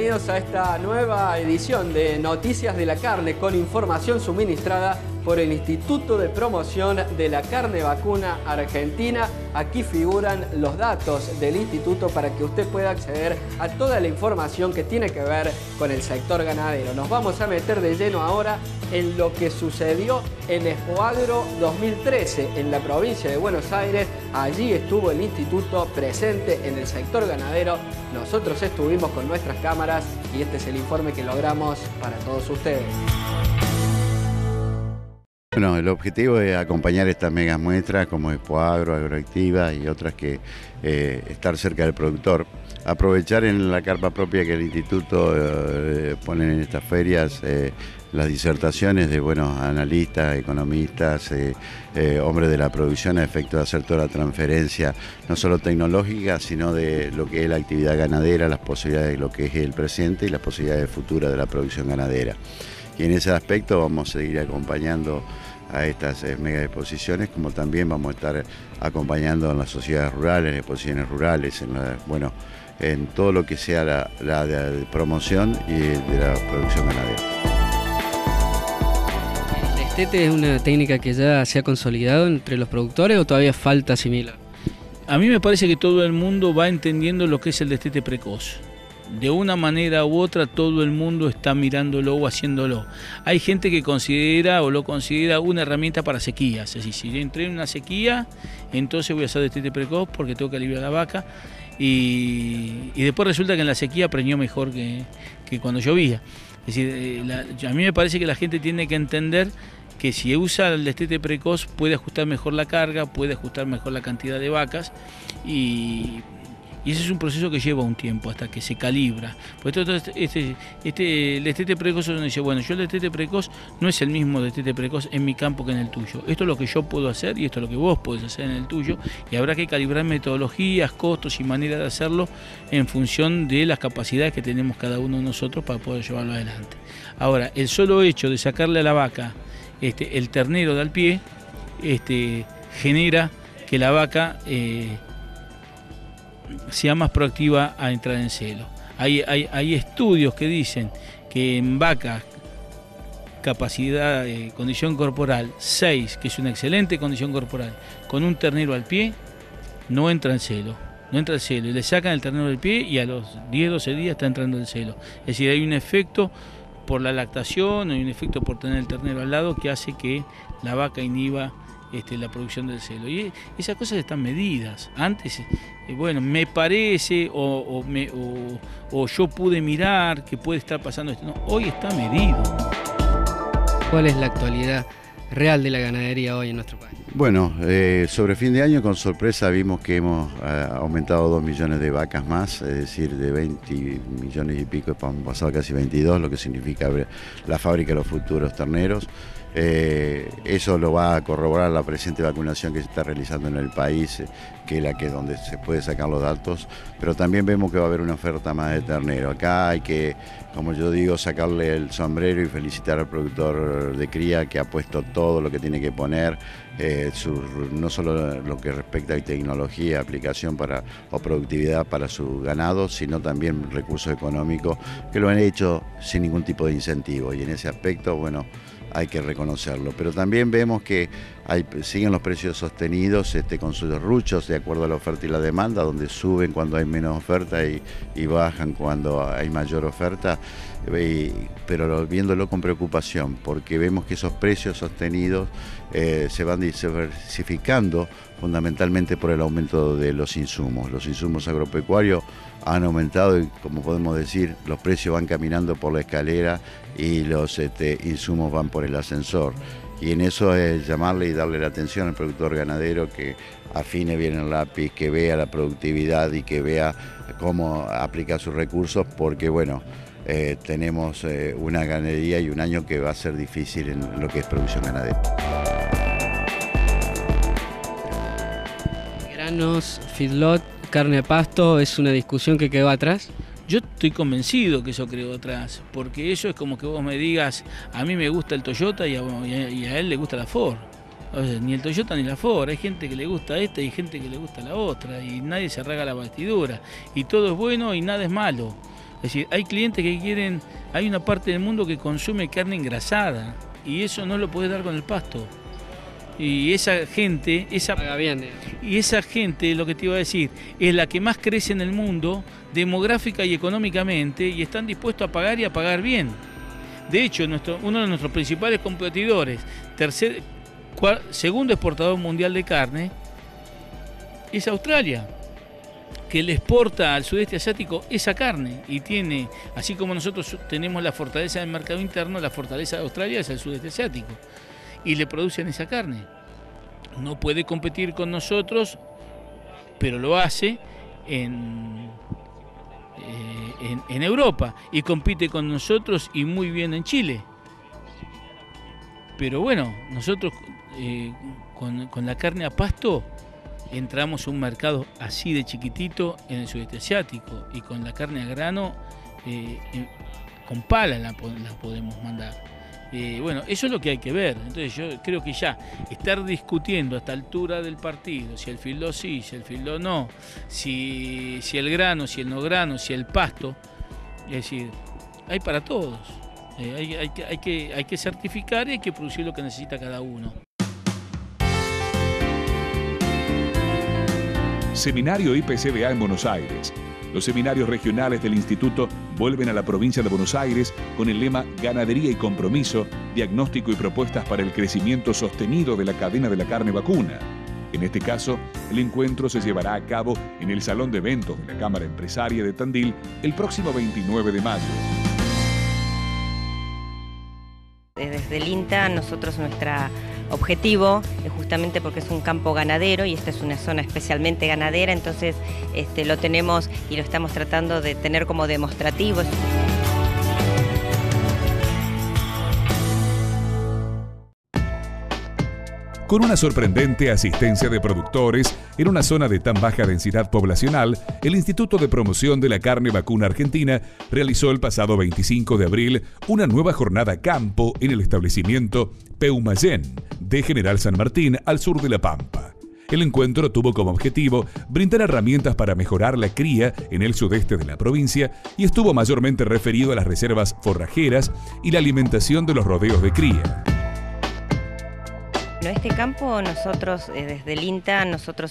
bienvenidos a esta nueva edición de Noticias de la Carne con información suministrada por el Instituto de Promoción de la Carne Vacuna Argentina. Aquí figuran los datos del instituto para que usted pueda acceder a toda la información que tiene que ver con el sector ganadero. Nos vamos a meter de lleno ahora en lo que sucedió en Expoagro 2013 en la provincia de Buenos Aires. Allí estuvo el instituto presente en el sector ganadero. Nosotros estuvimos con nuestras cámaras y este es el informe que logramos para todos ustedes. Bueno, el objetivo es acompañar estas megas muestras como Expoagro, Agroactiva y otras que estar cerca del productor. Aprovechar en la carpa propia que el instituto pone en estas ferias las disertaciones de buenos analistas, economistas, hombres de la producción a efecto de hacer toda la transferencia, no solo tecnológica, sino de lo que es la actividad ganadera, las posibilidades de lo que es el presente y las posibilidades futuras de la producción ganadera. Y en ese aspecto vamos a seguir acompañando a estas mega exposiciones, como también vamos a estar acompañando en las sociedades rurales, en exposiciones rurales, en todo lo que sea la de promoción y de la producción ganadera. ¿El destete es una técnica que ya se ha consolidado entre los productores o todavía falta asimilar? A mí me parece que todo el mundo va entendiendo lo que es el destete precoz. De una manera u otra todo el mundo está mirándolo o haciéndolo. Hay gente que considera o lo considera una herramienta para sequías. Es decir, si yo entré en una sequía, entonces voy a hacer destete precoz porque tengo que aliviar a la vaca. Y después resulta que en la sequía preñó mejor que cuando llovía. Es decir, a mí me parece que la gente tiene que entender que si usa el destete precoz puede ajustar mejor la carga, puede ajustar mejor la cantidad de vacas y ese es un proceso que lleva un tiempo hasta que se calibra. Por esto, el destete precoz uno dice, bueno, yo el destete precoz no es el mismo destete precoz en mi campo que en el tuyo. Esto es lo que yo puedo hacer y esto es lo que vos podés hacer en el tuyo. Y habrá que calibrar metodologías, costos y maneras de hacerlo en función de las capacidades que tenemos cada uno de nosotros para poder llevarlo adelante. Ahora, el solo hecho de sacarle a la vaca el ternero de al pie genera que la vaca sea más proactiva a entrar en celo. Hay estudios que dicen que en vacas capacidad, condición corporal 6, que es una excelente condición corporal, con un ternero al pie, no entra en celo. No entra en celo. Y le sacan el ternero del pie y a los 10-12 días está entrando en celo. Es decir, hay un efecto por la lactación, hay un efecto por tener el ternero al lado que hace que la vaca inhiba la producción del celo. Y esas cosas están medidas. Antes, bueno, me parece o yo pude mirar que puede estar pasando esto. No, hoy está medido. ¿Cuál es la actualidad real de la ganadería hoy en nuestro país? Bueno, sobre fin de año con sorpresa vimos que hemos aumentado 2 millones de vacas más, es decir, de 20 millones y pico, hemos pasado casi 22, lo que significa la fábrica de los futuros terneros. Eso lo va a corroborar la presente vacunación que se está realizando en el país, que es donde se puede sacar los datos, pero también vemos que va a haber una oferta más de ternero. Acá hay que, como yo digo, sacarle el sombrero y felicitar al productor de cría que ha puesto todo lo que tiene que poner, no solo lo que respecta a tecnología, aplicación o productividad para su ganado, sino también recursos económicos que lo han hecho sin ningún tipo de incentivo, y en ese aspecto, bueno, hay que reconocerlo. Pero también vemos que siguen los precios sostenidos con sus ruchos de acuerdo a la oferta y la demanda, donde suben cuando hay menos oferta y bajan cuando hay mayor oferta, pero viéndolo con preocupación, porque vemos que esos precios sostenidos se van diversificando fundamentalmente por el aumento de los insumos. Los insumos agropecuarios han aumentado y, como podemos decir, los precios van caminando por la escalera y los insumos van por el ascensor. Y en eso es llamarle y darle la atención al productor ganadero que afine bien el lápiz, que vea la productividad y que vea cómo aplica sus recursos, porque bueno, tenemos una ganadería y un año que va a ser difícil en lo que es producción ganadera. Granos, feedlot, carne a pasto, ¿es una discusión que quedó atrás? Yo estoy convencido que eso quedó atrás, porque eso es como que vos me digas, a mí me gusta el Toyota y a él le gusta la Ford. O sea, ni el Toyota ni la Ford, hay gente que le gusta esta y gente que le gusta la otra, y nadie se rasga la vestidura, y todo es bueno y nada es malo. Es decir, hay clientes que quieren, hay una parte del mundo que consume carne engrasada y eso no lo puedes dar con el pasto. Y esa gente, Paga bien, esa gente, lo que te iba a decir, es la que más crece en el mundo, demográfica y económicamente, y están dispuestos a pagar y a pagar bien. De hecho, uno de nuestros principales competidores, segundo exportador mundial de carne, es Australia, que le exporta al sudeste asiático esa carne y tiene, así como nosotros tenemos la fortaleza del mercado interno, la fortaleza de Australia es el sudeste asiático y le producen esa carne. No puede competir con nosotros, pero lo hace en Europa y compite con nosotros y muy bien en Chile. Pero bueno, nosotros con la carne a pasto entramos a un mercado así de chiquitito en el sudeste asiático y con la carne a grano con pala la podemos mandar. Bueno, eso es lo que hay que ver. Entonces yo creo que ya estar discutiendo a esta altura del partido si el filó sí, si el filó no, si el grano, si el no grano, si el pasto, es decir, hay para todos. Hay que certificar y hay que producir lo que necesita cada uno. Seminario IPCBA en Buenos Aires. Los seminarios regionales del Instituto vuelven a la provincia de Buenos Aires con el lema Ganadería y Compromiso, diagnóstico y propuestas para el crecimiento sostenido de la cadena de la carne vacuna. En este caso, el encuentro se llevará a cabo en el Salón de Eventos de la Cámara Empresaria de Tandil el próximo 29 de mayo. Desde el INTA, nosotros nuestro objetivo es justamente porque es un campo ganadero y esta es una zona especialmente ganadera, entonces lo tenemos y lo estamos tratando de tener como demostrativo. Con una sorprendente asistencia de productores en una zona de tan baja densidad poblacional, el Instituto de Promoción de la Carne Vacuna Argentina realizó el pasado 25 de abril una nueva jornada campo en el establecimiento Peumayén de General San Martín al sur de La Pampa. El encuentro tuvo como objetivo brindar herramientas para mejorar la cría en el sudeste de la provincia y estuvo mayormente referido a las reservas forrajeras y la alimentación de los rodeos de cría. Este campo, nosotros desde el INTA, nuestro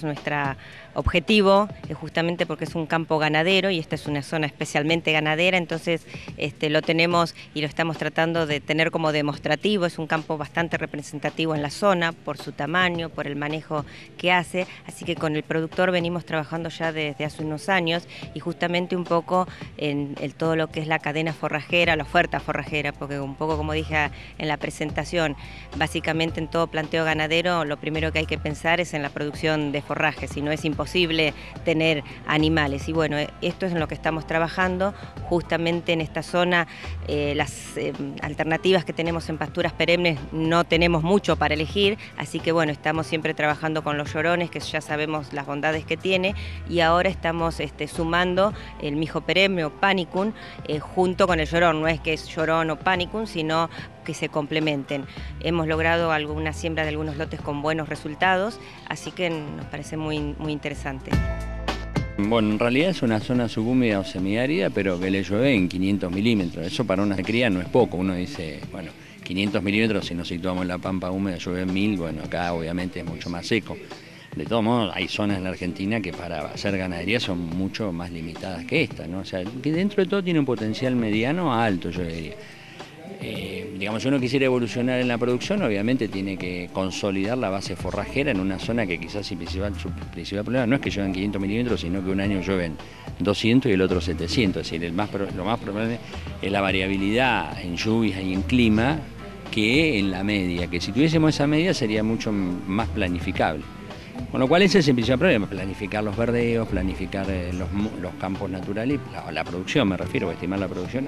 objetivo es justamente porque es un campo ganadero y esta es una zona especialmente ganadera, entonces lo tenemos y lo estamos tratando de tener como demostrativo. Es un campo bastante representativo en la zona por su tamaño, por el manejo que hace, así que con el productor venimos trabajando ya desde hace unos años y justamente un poco en todo lo que es la cadena forrajera, la oferta forrajera, porque un poco como dije en la presentación, básicamente en todo planteo ganadero lo primero que hay que pensar es en la producción de forraje, si no es imposible tener animales. Y bueno, esto es en lo que estamos trabajando, justamente en esta zona las alternativas que tenemos en pasturas perennes no tenemos mucho para elegir, así que bueno, estamos siempre trabajando con los llorones, que ya sabemos las bondades que tiene, y ahora estamos sumando el mijo perenne o panicum junto con el llorón, no es que es llorón o panicum, sino que se complementen. Hemos logrado alguna siembra de algunos lotes con buenos resultados, así que nos parece muy interesante. Bueno, en realidad es una zona subhúmeda o semiárida, pero que le llueve en 500 milímetros. Eso para una cría no es poco. Uno dice, bueno, 500 milímetros, si nos situamos en la pampa húmeda, llueve 1000, bueno, acá obviamente es mucho más seco. De todos modos, hay zonas en la Argentina que para hacer ganadería son mucho más limitadas que esta, ¿no? O sea, que dentro de todo tiene un potencial mediano a alto, yo diría. Digamos, si uno quisiera evolucionar en la producción, obviamente tiene que consolidar la base forrajera en una zona que quizás su principal problema no es que lluevan 500 milímetros, sino que un año llueven 200 y el otro 700. Es decir, lo más probable es la variabilidad en lluvias y en clima que en la media, que si tuviésemos esa media sería mucho más planificable. Con lo cual ese es el principal problema, planificar los verdeos, planificar los campos naturales, la producción me refiero, estimar la producción.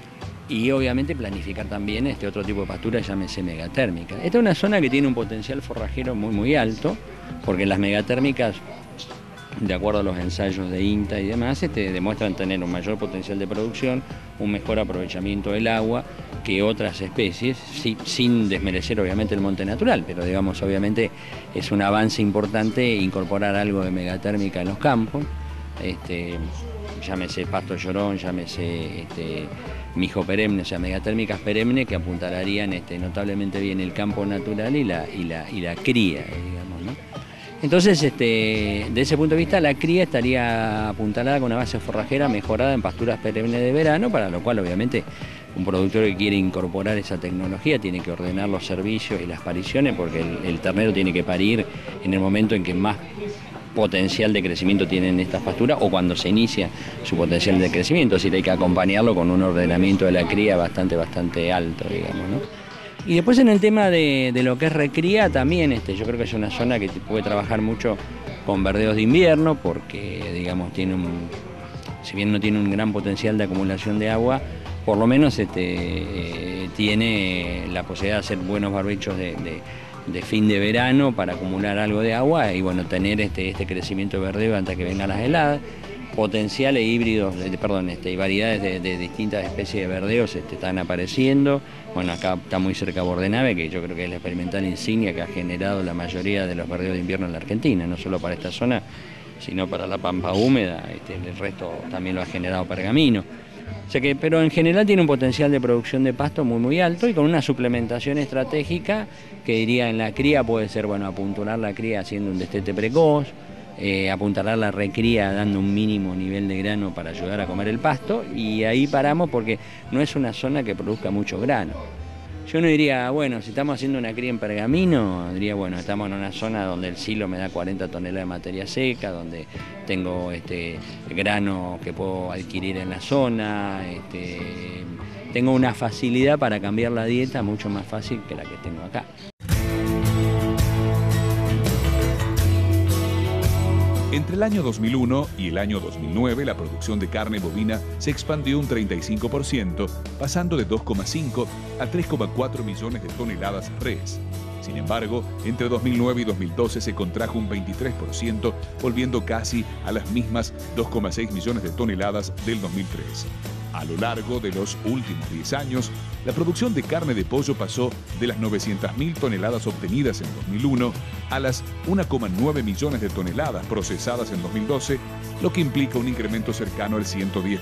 Y obviamente planificar también otro tipo de pastura, llámese megatérmica. Esta es una zona que tiene un potencial forrajero muy alto, porque las megatérmicas, de acuerdo a los ensayos de INTA y demás, demuestran tener un mayor potencial de producción, un mejor aprovechamiento del agua que otras especies, sin desmerecer obviamente el monte natural, pero digamos obviamente es un avance importante incorporar algo de megatérmica en los campos. llámese pasto llorón, llámese mijo perenne, o sea, megatérmicas perennes que apuntalarían notablemente bien el campo natural y la cría, digamos, ¿no? Entonces, de ese punto de vista, la cría estaría apuntalada con una base forrajera mejorada en pasturas perennes de verano, para lo cual, obviamente, un productor que quiere incorporar esa tecnología tiene que ordenar los servicios y las pariciones, porque el ternero tiene que parir en el momento en que más potencial de crecimiento tienen estas pasturas o cuando se inicia su potencial de crecimiento, es decir, hay que acompañarlo con un ordenamiento de la cría bastante alto, digamos, ¿no? Y después en el tema de lo que es recría también, yo creo que es una zona que puede trabajar mucho con verdeos de invierno, porque, digamos, si bien no tiene un gran potencial de acumulación de agua, por lo menos tiene la posibilidad de hacer buenos barbechos de fin de verano para acumular algo de agua y bueno, tener este crecimiento de verdeo antes que vengan las heladas. Potenciales híbridos, y variedades de distintas especies de verdeos están apareciendo. Bueno, acá está muy cerca Bordenave, que yo creo que es la experimental insignia que ha generado la mayoría de los verdeos de invierno en la Argentina, no solo para esta zona, sino para la pampa húmeda, el resto también lo ha generado Pergamino. O sea que, pero en general tiene un potencial de producción de pasto muy alto y con una suplementación estratégica que diría en la cría puede ser, bueno, apuntalar la cría haciendo un destete precoz, apuntalar la recría dando un mínimo nivel de grano para ayudar a comer el pasto, y ahí paramos porque no es una zona que produzca mucho grano. Yo no diría, bueno, si estamos haciendo una cría en Pergamino, diría, bueno, estamos en una zona donde el silo me da 40 toneladas de materia seca, donde tengo grano que puedo adquirir en la zona, tengo una facilidad para cambiar la dieta mucho más fácil que la que tengo acá. Entre el año 2001 y el año 2009, la producción de carne bovina se expandió un 35%, pasando de 2,5 a 3,4 millones de toneladas res. Sin embargo, entre 2009 y 2012 se contrajo un 23%, volviendo casi a las mismas 2,6 millones de toneladas del 2003. A lo largo de los últimos 10 años, la producción de carne de pollo pasó de las 900.000 toneladas obtenidas en 2001 a las 1,9 millones de toneladas procesadas en 2012, lo que implica un incremento cercano al 110%.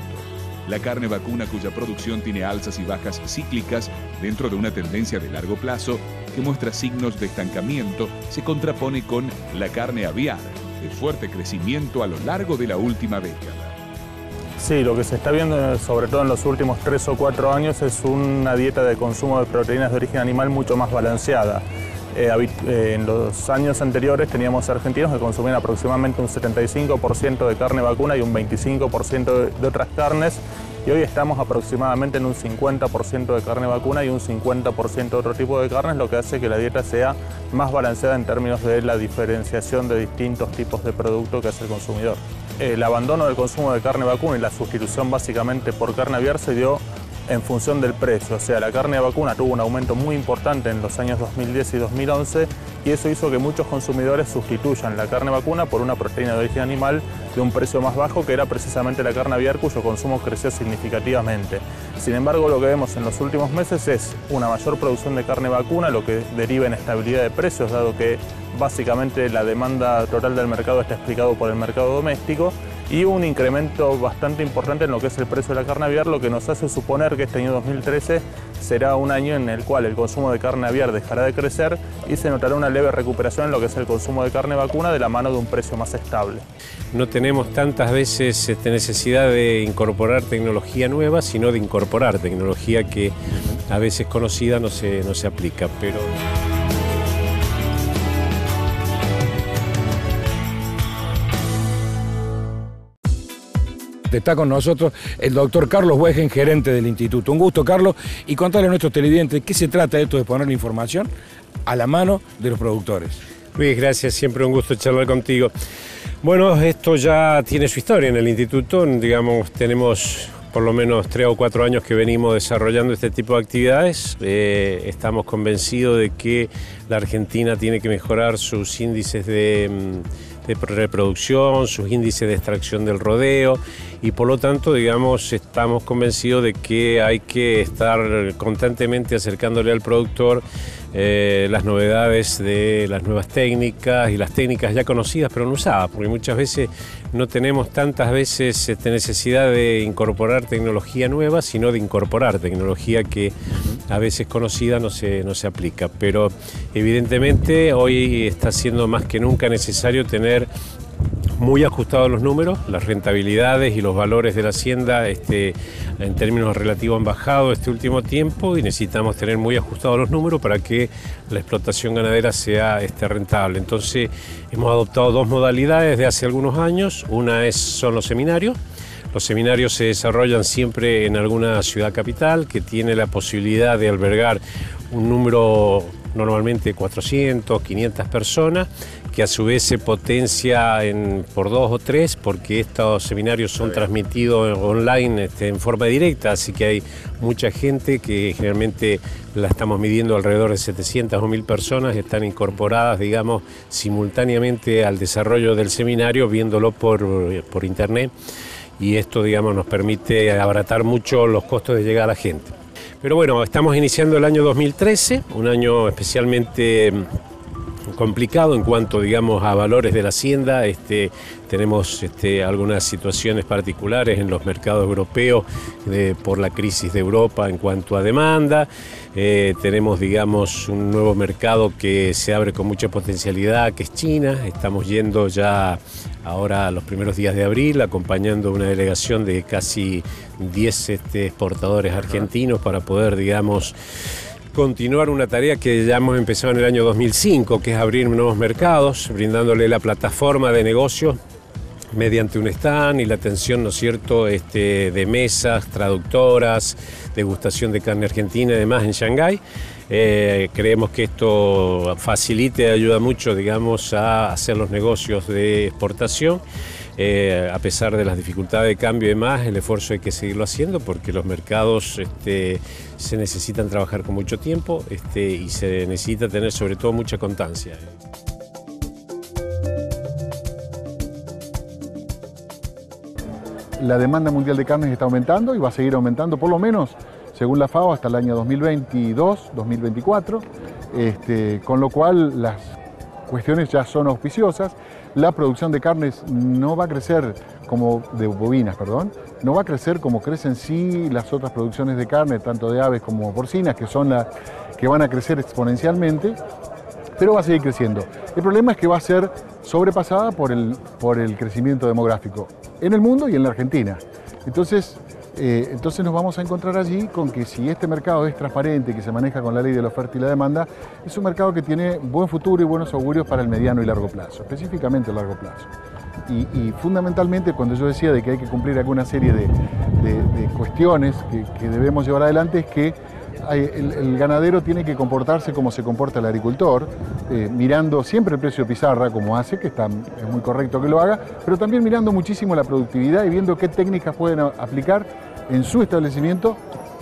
La carne vacuna, cuya producción tiene alzas y bajas cíclicas dentro de una tendencia de largo plazo que muestra signos de estancamiento, se contrapone con la carne aviar, de fuerte crecimiento a lo largo de la última década. Sí, lo que se está viendo, sobre todo en los últimos 3 o 4 años, es una dieta de consumo de proteínas de origen animal mucho más balanceada. En los años anteriores teníamos argentinos que consumían aproximadamente un 75% de carne vacuna y un 25% de otras carnes, y hoy estamos aproximadamente en un 50% de carne vacuna y un 50% de otro tipo de carnes, lo que hace que la dieta sea más balanceada en términos de la diferenciación de distintos tipos de producto que hace el consumidor. El abandono del consumo de carne vacuna y la sustitución básicamente por carne aviar se dio en función del precio. O sea, la carne de vacuna tuvo un aumento muy importante en los años 2010 y 2011 y eso hizo que muchos consumidores sustituyan la carne vacuna por una proteína de origen animal de un precio más bajo, que era precisamente la carne aviar, cuyo consumo creció significativamente. Sin embargo, lo que vemos en los últimos meses es una mayor producción de carne vacuna, lo que deriva en estabilidad de precios, dado que básicamente la demanda total del mercado está explicado por el mercado doméstico, y un incremento bastante importante en lo que es el precio de la carne aviar, lo que nos hace suponer que este año 2013 será un año en el cual el consumo de carne aviar dejará de crecer y se notará una leve recuperación en lo que es el consumo de carne vacuna de la mano de un precio más estable. No tenemos tantas veces necesidad de incorporar tecnología nueva, sino de incorporar tecnología que a veces conocida no se aplica, pero... Está con nosotros el doctor Carlos Wegen, gerente del instituto. Un gusto, Carlos, y contarle a nuestros televidentes qué se trata de esto de poner la información a la mano de los productores. Luis, gracias, siempre un gusto charlar contigo. Bueno, esto ya tiene su historia en el instituto, digamos, tenemos por lo menos 3 o 4 años que venimos desarrollando este tipo de actividades. Estamos convencidos de que la Argentina tiene que mejorar sus índices de reproducción, sus índices de extracción del rodeo, y por lo tanto, digamos, estamos convencidos de que hay que estar constantemente acercándole al productor las novedades de las nuevas técnicas y las técnicas ya conocidas pero no usadas, porque muchas veces no tenemos tantas veces necesidad de incorporar tecnología nueva, sino de incorporar tecnología que a veces conocida no se aplica. Pero evidentemente hoy está siendo más que nunca necesario tener muy ajustados los números, las rentabilidades y los valores de la hacienda en términos relativos han bajado este último tiempo y necesitamos tener muy ajustados los números para que la explotación ganadera sea rentable. Entonces hemos adoptado dos modalidades de hace algunos años. Una son los seminarios. Los seminarios se desarrollan siempre en alguna ciudad capital que tiene la posibilidad de albergar un número normalmente 400, 500 personas, que a su vez se potencia por 2 o 3, porque estos seminarios son transmitidos online en forma directa, así que hay mucha gente que generalmente la estamos midiendo alrededor de 700 o 1000 personas, están incorporadas, digamos, simultáneamente al desarrollo del seminario, viéndolo por internet, y esto, digamos, nos permite abaratar mucho los costos de llegar a la gente. Pero bueno, estamos iniciando el año 2013, un año especialmente complicado en cuanto, digamos, a valores de la hacienda. Tenemos algunas situaciones particulares en los mercados europeos por la crisis de Europa en cuanto a demanda. Tenemos, digamos, un nuevo mercado que se abre con mucha potencialidad, que es China. Estamos yendo ya ahora a los primeros días de abril, acompañando una delegación de casi 10 exportadores argentinos para poder, digamos, continuar una tarea que ya hemos empezado en el año 2005, que es abrir nuevos mercados, brindándole la plataforma de negocio mediante un stand y la atención, ¿no es cierto?, de mesas, traductoras, degustación de carne argentina y demás en Shanghái. Creemos que esto facilita y ayuda mucho, digamos, a hacer los negocios de exportación. A pesar de las dificultades de cambio y demás, el esfuerzo hay que seguirlo haciendo porque los mercados se necesitan trabajar con mucho tiempo y se necesita tener sobre todo mucha constancia. La demanda mundial de carnes está aumentando y va a seguir aumentando por lo menos, según la FAO, hasta el año 2022, 2024, con lo cual las cuestiones ya son auspiciosas. La producción de carnes no va a crecer de bovinas, no va a crecer como crecen sí las otras producciones de carne, tanto de aves como porcinas, que son las que van a crecer exponencialmente, pero va a seguir creciendo. El problema es que va a ser sobrepasada por el crecimiento demográfico en el mundo y en la Argentina. Entonces nos vamos a encontrar allí con que si este mercado es transparente, que se maneja con la ley de la oferta y la demanda, es un mercado que tiene buen futuro y buenos augurios para el mediano y largo plazo, específicamente el largo plazo. Y fundamentalmente cuando yo decía de que hay que cumplir alguna serie de cuestiones que debemos llevar adelante es que el ganadero tiene que comportarse como se comporta el agricultor, mirando siempre el precio de pizarra como hace, que es muy correcto que lo haga, pero también mirando muchísimo la productividad y viendo qué técnicas pueden aplicar en su establecimiento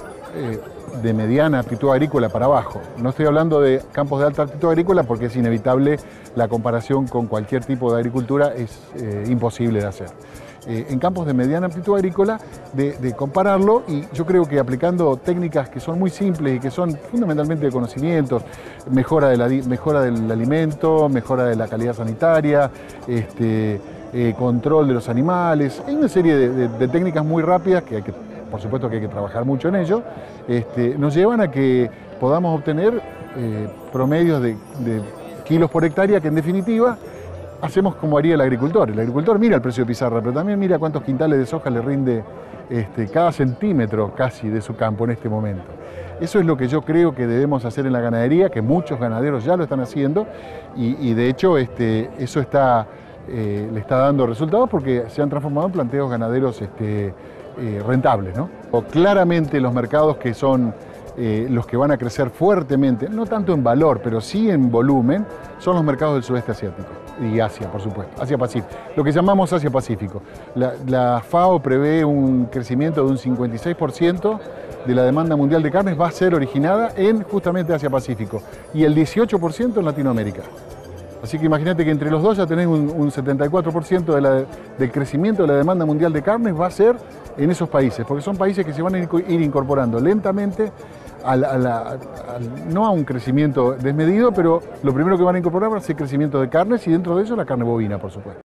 de mediana aptitud agrícola para abajo. No estoy hablando de campos de alta aptitud agrícola porque es inevitable la comparación con cualquier tipo de agricultura, es imposible de hacer. En campos de mediana aptitud agrícola, de compararlo, y yo creo que aplicando técnicas que son muy simples y que son fundamentalmente de conocimientos, mejora del alimento, mejora de la calidad sanitaria, control de los animales, hay una serie de técnicas muy rápidas que por supuesto que hay que trabajar mucho en ello, nos llevan a que podamos obtener promedios de kilos por hectárea que en definitiva hacemos como haría el agricultor. El agricultor mira el precio de pizarra, pero también mira cuántos quintales de soja le rinde cada centímetro casi de su campo en este momento. Eso es lo que yo creo que debemos hacer en la ganadería, que muchos ganaderos ya lo están haciendo y de hecho eso le está dando resultados porque se han transformado en planteos ganaderos rentables, ¿no? Claramente los mercados que son los que van a crecer fuertemente, no tanto en valor, pero sí en volumen, son los mercados del sudeste asiático y Asia, por supuesto, Asia-Pacífico, lo que llamamos Asia-Pacífico. La FAO prevé un crecimiento de un 56% de la demanda mundial de carnes va a ser originada en justamente Asia-Pacífico y el 18% en Latinoamérica. Así que imagínate que entre los dos ya tenés un 74% del crecimiento de la demanda mundial de carnes va a ser en esos países, porque son países que se van a ir incorporando lentamente no a un crecimiento desmedido, pero lo primero que van a incorporar va a ser crecimiento de carnes y dentro de eso la carne bovina, por supuesto.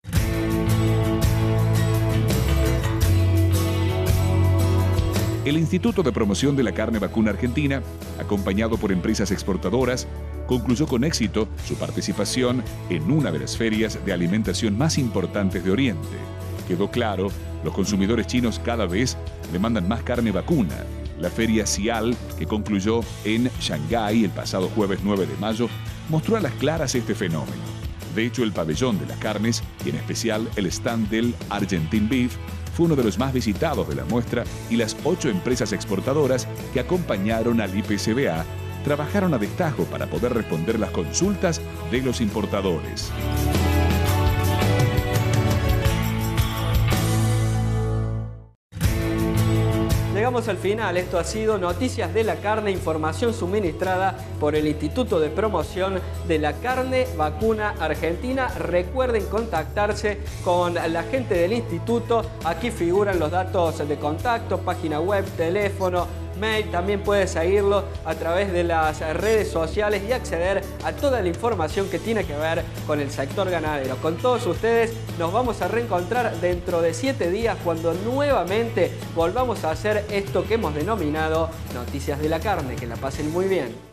El Instituto de Promoción de la Carne Vacuna Argentina, acompañado por empresas exportadoras, concluyó con éxito su participación en una de las ferias de alimentación más importantes de Oriente. Quedó claro, los consumidores chinos cada vez demandan más carne vacuna. La feria CIAL, que concluyó en Shanghái el pasado jueves 9 de mayo, mostró a las claras este fenómeno. De hecho, el pabellón de las carnes, y en especial el stand del Argentine Beef, fue uno de los más visitados de la muestra y las 8 empresas exportadoras que acompañaron al IPCBA trabajaron a destajo para poder responder las consultas de los importadores. Llegamos al final, esto ha sido Noticias de la Carne, información suministrada por el Instituto de Promoción de la Carne Vacuna Argentina. Recuerden contactarse con la gente del instituto, aquí figuran los datos de contacto, página web, teléfono, mail, también puedes seguirlo a través de las redes sociales y acceder a toda la información que tiene que ver con el sector ganadero. Con todos ustedes nos vamos a reencontrar dentro de 7 días cuando nuevamente volvamos a hacer esto que hemos denominado Noticias de la Carne. Que la pasen muy bien.